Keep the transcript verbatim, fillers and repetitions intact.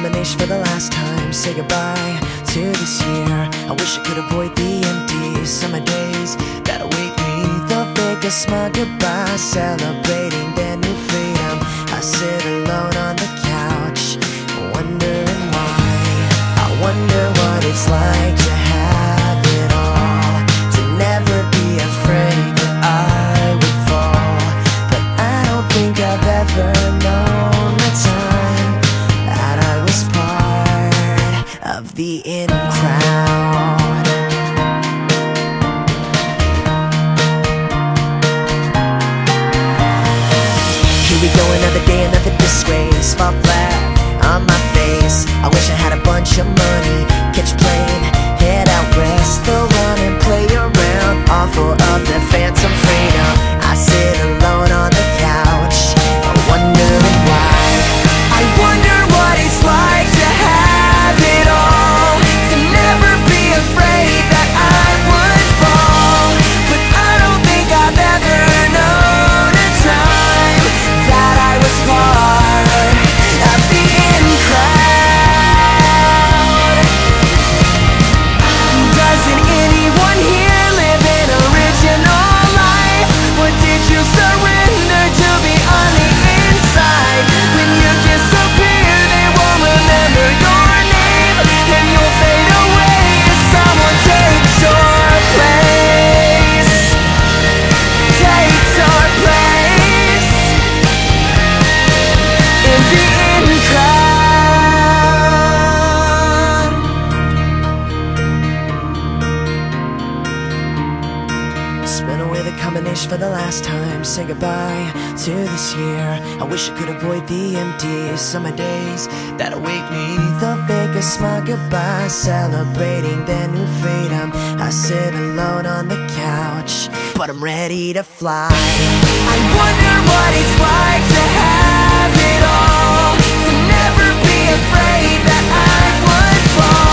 combination for the last time. Say goodbye to this year. I wish I could avoid the empty summer days that await me. The biggest smug goodbye, celebrating their new freedom. I sit alone on the couch, wondering why. I wonder what it's like to have it all, to never be afraid that I would fall. But I don't think I've ever known the time that I was part of the in crowd. Here we go, another day, another disgrace. Fall flat on my face. I wish I had a bunch of money, catch a plane, head out west. They'll run and play around, awful of the phantom freedom. I sit alone on the couch, wondering why. I wonder what it's like to have it all, to never be afraid that I would fall. But I don't think I've ever known a time that I was part of the in crowd. Doesn't anyone here live an original life? Or did you surrender to be on the inside? When you disappear, they won't remember your name, and you'll fade away as someone takes your place. Takes our place in the in crowd. Spin away the combination for the last time. Say goodbye to this year. I wish I could avoid the empty summer days that await me. The biggest smug goodbye, celebrating their new freedom. I sit alone on the couch, but I'm ready to fly. I wonder what it's like to have it all, to never be afraid that I would fall.